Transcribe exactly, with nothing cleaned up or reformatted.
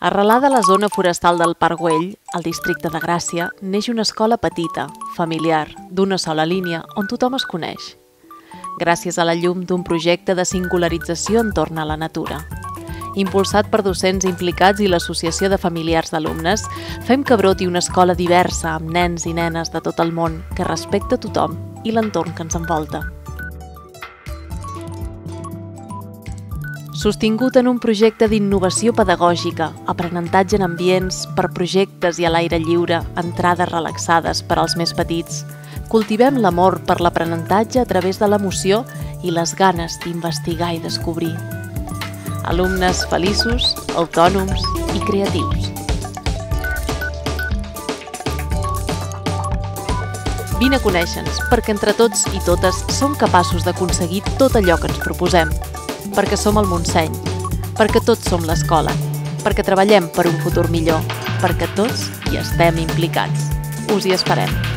Arrelada a la zona forestal del Parc Güell, al districte de Gràcia, neix una escola petita, familiar, d'una sola línia, on tothom es coneix. Gràcies a la llum d'un projecte de singularització entorn a la natura. Impulsat per docents implicats i l'Associació de Familiars d'Alumnes, fem que broti una escola diversa amb nens i nenes de tot el món que respecta tothom i l'entorn que ens envolta. Sostingut en un projecte d'innovació pedagògica, aprenentatge en ambients, per projectes i a l'aire lliure, entrades relaxades per als més petits, cultivem l'amor per l'aprenentatge a través de l'emoció i les ganes d'investigar i descobrir. Alumnes feliços, autònoms i creatius. Vine a conèixer-nos, perquè entre tots i totes som capaços d'aconseguir tot allò que ens proposem. Perquè som el Montseny, perquè tots som l'escola, perquè treballem per un futur millor, perquè tots hi estem implicats. Us hi esperem.